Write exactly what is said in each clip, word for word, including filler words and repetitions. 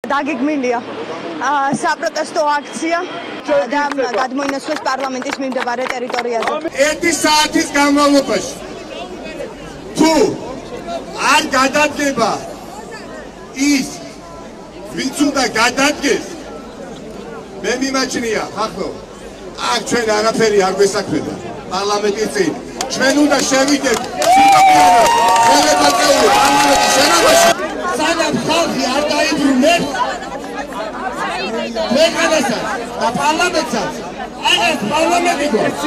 დაგეგმილია საპროტესტო აქცია და გადმოინაცვლეს პარლამენტის მიმდებარე ტერიტორიაზე. ერთი საათის განმავლობაში თუ არ გადადგება ის ვინც უნდა გადადგეს მე მიმაჩნია ხახო აქ ჩვენ არაფერი არ გვესაქმება პარლამენტის წინ ჩვენ უნდა შევიდეთ სიტყვიერად ხელებაწეული პარლამენტის შენობაში სანამ ხალხი არ დაიბრუნებს ქვეყანასაც და პარლამენტსაც აღარ პარლამენტი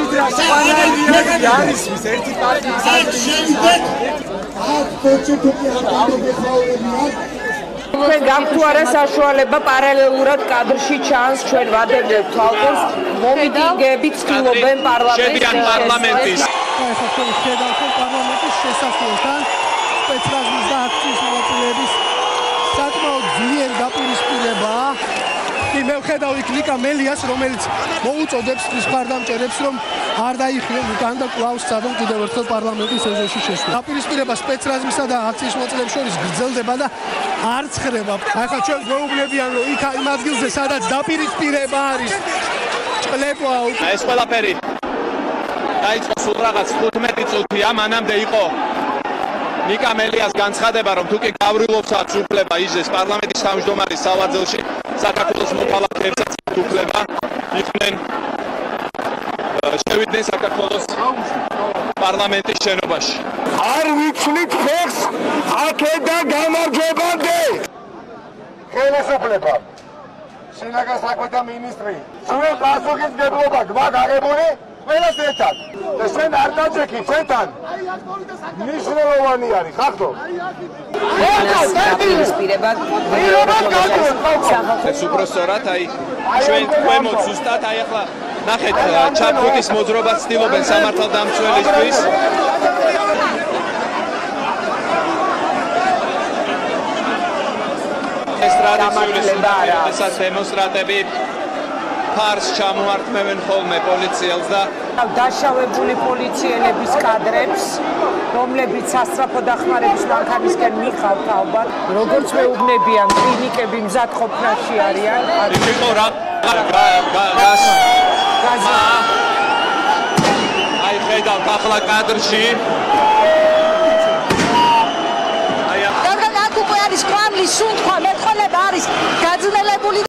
არის ის ერთი პარტიის შევიდეთ აქ პოჩეტიკი არ გამოგეხმაურებია ჩვენ გამთვარა საშუალება პარალელურად კადრში ჩანს ჩვენ ვადებთ თვალყურს მომიტინგები ცდილობენ პარლამენტის ახლა თქვენ ხედავთ პარლამენტის შესასვლელთან სპეცრაზმის და აქციის მონაწილეების საკმაოდ ძლიერი დაპირისპირებაა კი მე ვხედავ იქ ნიკა მელიას რომელიც მოუწოდებს ის მხარდამჭერებს რომ არ დაიხიონ უკან და კვლავ სცადონ კიდევ ერთხელ პარლამენტის ეზოში შესვლა. დაპირისპირება სპეცრაზმისა და აქციის მონაწილეებს შორის გრძელდება და არ ცხრება. ახლა ჩვენ გვეუბნებიან რომ იქ იმ ადგილზე სადაც დაპირისპირება არის ჭკლებაა უკვე ეს ყველაფერი დაიწყო სულ რაღაც ხუთმეტი წუთია მანამდე იყო ნიკა მელიას განცხადება რომ თუკი გავრილოვსაც უფლება იზეს პარლამენტის თავმჯდომარის სავარძელში საქართველოს მოქალაქეებსაც უფლება იყვნენ შევიდნენ საქართველოს პარლამენტის შენობაში არ ვიცვლით ფეხს აქედან გამარჯვებამდე ხელისუფლება შინაგან საქმეთა მინისტრი ჩვენ პასუხისმგებლობა გვაქვს აღებული ყველას ერთად და შენ არ დაჭექი ჩვენთან მნიშვნელოვანი არის ხახო ეს უბრალოდ აი ჩვენ ქვემოთ ზუსტად აი ახლა ნახეთ ჩაქრუტის მოძრაობას ცდილობენ სამართალდამცველისთვის ეს ტრადიციული სუპერმარკეტის დემონსტრანტები ფარს ჩამოართმევენ ხოლმე პოლიციელს და დაშავებული პოლიციელების კადრებს რომლებიც სასწრაფო დახმარების მანქანისკენ მიხავთ ალბათ როგორც მეუბნებიან კლინიკები მზად ყოფნაში არიან იყო რა გას აი ხედავთ ახლა კადრში რადგან აქ უკვე არის კვამლის სუნთქვა მეტყველება არის გაძნელებული